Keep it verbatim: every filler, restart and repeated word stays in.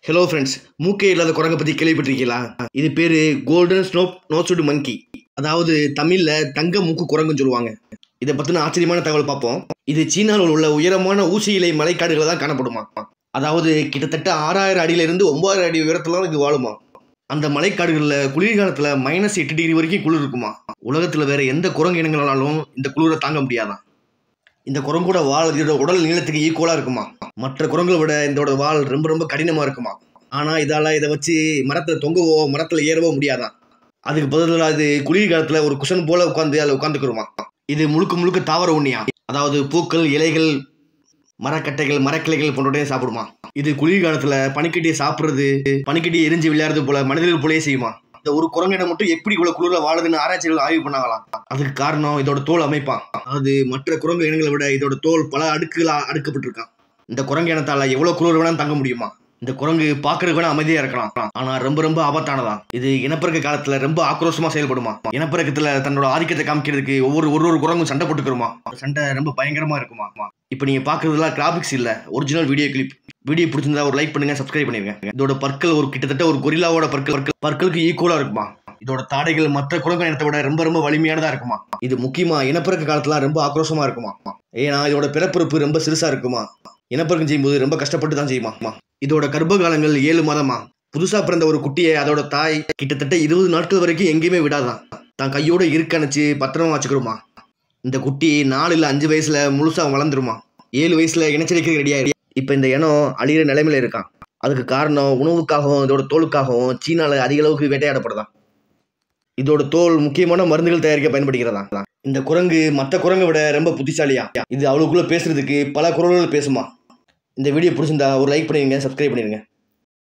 Hello friends, மூக்கே இல்லாத குரங்கை பற்றி கேள்விப்பட்டிருக்கீங்களா? இது பேர் கோல்டன் ஸ்னோப் நோஸ்டு மங்கி, அதாவது தமிழில் தங்க மூக்கு குரங்குன்னு சொல்லுவாங்க. இதை பற்றின ஆச்சரியமான தகவல் பார்ப்போம். இது சீனாவில் உள்ள உயரமான ஊசி இலை மலைக்காடுகளை தான் காணப்படுமா. அதாவது கிட்டத்தட்ட ஆறாயிரம் அடியிலிருந்து ஒன்பதாயிரம் அடி உயரத்துல தான் இது வாழுமா. அந்த மலைக்காடுகளில் குளிர்காலத்தில் மைனஸ் எட்டு டிகிரி வரைக்கும் குளிர் இருக்குமா. உலகத்தில் வேற எந்த குரங்கு இனங்களாலும் இந்த குளிரை தாங்க முடியாதான். இந்த குரங்கோட வால் இதோட உடல் நீளத்துக்கு ஈக்குவலாக இருக்குமா. மற்ற குரங்களை விட இதோட வால் ரொம்ப ரொம்ப கடினமாக இருக்குமா. ஆனால் இதால் இதை வச்சு மரத்தில் தொங்கவோ மரத்தில் ஏறவோ முடியாதான். அதுக்கு பதிலாக அது குளிர்காலத்தில் ஒரு குஷன் போல உட்காந்து அதில் உட்காந்துக்குருமா. இது முழுக்க முழுக்க தாவர உண்ணியா, அதாவது பூக்கள், இலைகள், மரக்கட்டைகள், மரக்கிளைகள் போன்றவற்றையும் சாப்பிடுமா. இது குளிர்காலத்தில் பனிக்கட்டியை சாப்பிட்றது, பனிக்கட்டியை எரிஞ்சு விளையாடுறது போல மனிதர்கள் போலே செய்யுமா. இந்த ஒரு குரங்கிடம் மட்டும் எப்படி இவ்வளவு குளிர்ல வாழுதுன்னு ஆராய்ச்சிகள் ஆய்வு பண்ணாங்களாம். அதுக்கு காரணம் இதோட தோல் அமைப்பான். அது மற்ற குரங்கு இனங்களை விட இதோட தோல் பல அடுக்குகளா அடுக்கப்பட்டிருக்கான். இந்த குரங்கு இனத்தால எவ்வளவு குளிர் வேணாலும் தங்க முடியுமா. இந்த குரங்கு பாக்குறதுக்கு வேணா அமைதியா இருக்கலாம், ஆனா ரொம்ப ரொம்ப ஆபத்தானதான். இது இனப்பெருக்க காலத்துல ரொம்ப ஆக்ரோஷமா செயல்படுமா. இனப்பெருக்கத்துல தன்னோட ஆதிக்கத்தை காமிக்கிறதுக்கு ஒவ்வொரு ஒரு ஒரு குரங்கும் சண்டை போட்டுக்கிறோமா. சண்டை ரொம்ப பயங்கரமா இருக்குமா. இப்ப நீங்க பாக்குறதுலாம் கிராபிக்ஸ் இல்ல, ஒரிஜினல் வீடியோ கிளிப். வீடியோ பிடிச்சிருந்தா ஒரு லைக் பண்ணுங்க, சப்ஸ்கிரைப் பண்ணிருங்க. இதோட பற்கள் ஒரு கிட்டத்தட்ட ஒரு கொரில்லாவோட பற்கள் பற்களுக்கு ஈக்குவலா இருக்குமா. இதோட தாடைகள் மற்ற குரங்கு இனத்தை விட ரொம்ப ரொம்ப வலிமையானதா இருக்குமா. இது முக்கியமா இனப்பெருக்க காலத்துல ரொம்ப ஆக்ரோஷமா இருக்குமா. ஏன்னா இதோட பிறப்புறுப்பு ரொம்ப சிறுசா இருக்குமா. இனப்பெருக்கம் செய்யும்போது ரொம்ப கஷ்டப்பட்டு தான் செய்யுமா. இதோட கர்ப்ப காலங்கள் ஏழு மாதமா. புதுசா பிறந்த ஒரு குட்டியை அதோட தாய் கிட்டத்தட்ட இருபது நாட்கள் வரைக்கும் எங்கேயுமே விடாதான். தான் கையோட இருக்கணிச்சு பத்திரமா வச்சுக்கிறோமா. இந்த குட்டி நாலு இல்ல அஞ்சு வயசுல முழுசா வளர்ந்துருமா. ஏழு வயசுல இனச்சரிக்கை ரெடியா. இப்ப இந்த இனம் அழியிற நிலைமையில இருக்கான். அதுக்கு காரணம் உணவுக்காகவும் இதோட தோலுக்காகவும் சீனால அதிக அளவுக்கு வேட்டையாடப்படுதான். இதோட தோல் முக்கியமான மருந்துகள் தயாரிக்க பயன்படுகிறதா. இந்த குரங்கு மற்ற குரங்கை விட ரொம்ப புத்திசாலியா. இது அவ்வளவுக்குள்ள பேசுறதுக்கு பல குரல்கள் பேசுமா. இந்த வீடியோ பிடிச்சிருந்தா ஒரு லைக் பண்ணிருங்க, சப்ஸ்கிரைப் பண்ணிருங்க.